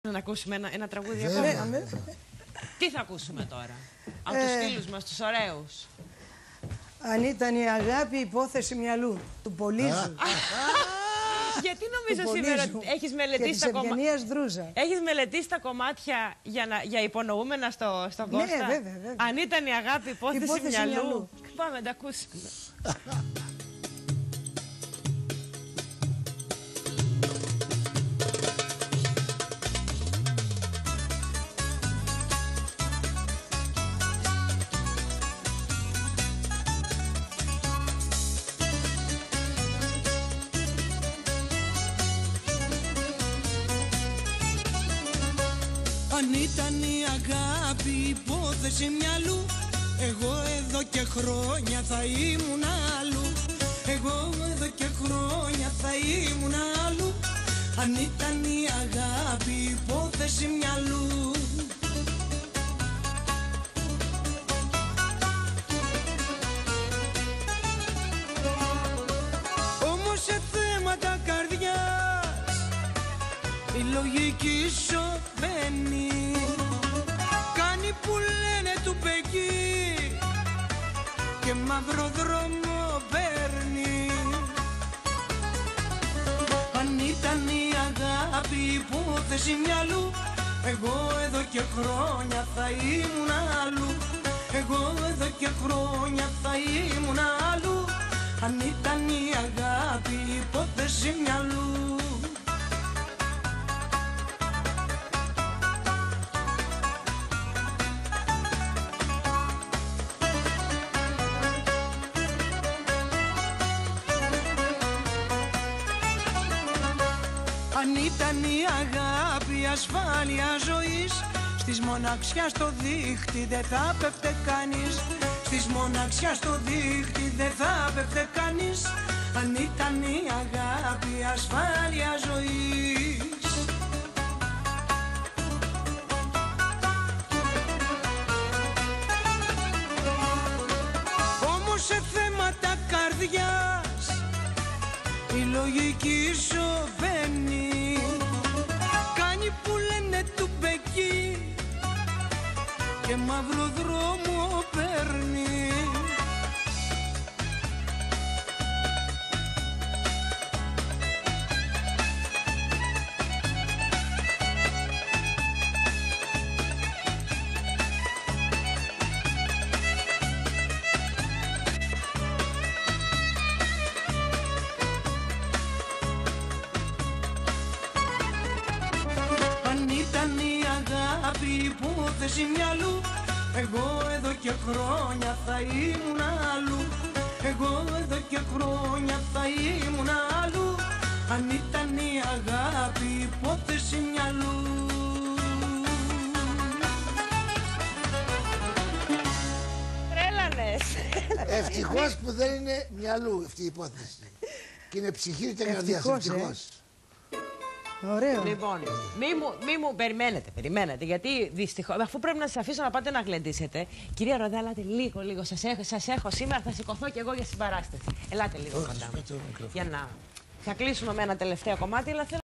Να ακούσουμε ένα τραγούδι ακόμα. Τι θα ακούσουμε τώρα από τους φίλους μας, τους ωραίους? Αν ήταν η αγάπη υπόθεση μυαλού του Πολύζου. Γιατί νομίζω σήμερα έχεις μελετήσει τα κομμάτια. Έχεις μελετήσει τα κομμάτια για υπονοούμενα στο Κώστα? Ναι, βέβαια. Αν ήταν η αγάπη υπόθεση μυαλού. Πάμε να τα ακούσουμε. Αν ήταν η αγάπη υπόθεση μυαλού, εγώ εδώ και χρόνια θα ήμουν αλλού. Εγώ εδώ και χρόνια θα ήμουν αλλού. Αν ήταν η αγάπη υπόθεση μυαλού. Όμως σε θέματα καρδιάς η λογική σοβαίνει. Κάνει που λένε του Πεκί και μαύρο δρόμο παίρνει. Αν ήταν η αγάπη υπόθεση μυαλού, εγώ εδώ και χρόνια θα ήμουν αλλού. Εγώ εδώ και χρόνια θα ήμουν αλλού. Αν ήταν η αγάπη υπόθεση μυαλού. Αν ήταν η αγάπη ασφάλεια ζωής, στις μοναξιά στο δίχτυ δεν θα πέφτε κανείς. Στις μοναξιά στο δίχτυ δεν θα πέφτε κανείς. Αν ήταν η αγάπη ασφάλεια ζωής. Όμως σε θέματα καρδιάς η λογική σοβαίνει. Κάνει που λένε του Πεκί και μαύρο δρόμο παίρνει. Αν ήταν η αγάπη υπόθεση μυαλού, εγώ εδώ και χρόνια θα ήμουν αλλού. Εγώ εδώ και χρόνια θα ήμουν αλλού. Αν ήταν η αγάπη υπόθεση μυαλού. Τρέλανες. Ευτυχώς που δεν είναι μυαλού αυτή η υπόθεση. Και είναι ψυχή και καρδιά. Ευτυχώς. Ωραίο. Λοιπόν, μη μου περιμένετε, γιατί δυστυχώς, αφού πρέπει να σας αφήσω να πάτε να γλεντήσετε. Κυρία Ροδά, ελάτε λίγο, σας έχω σήμερα, θα σηκωθώ κι εγώ για συμπαράσταση. Ελάτε λίγο κοντά μου. Για να... Θα κλείσουμε με ένα τελευταίο κομμάτι, αλλά θέλω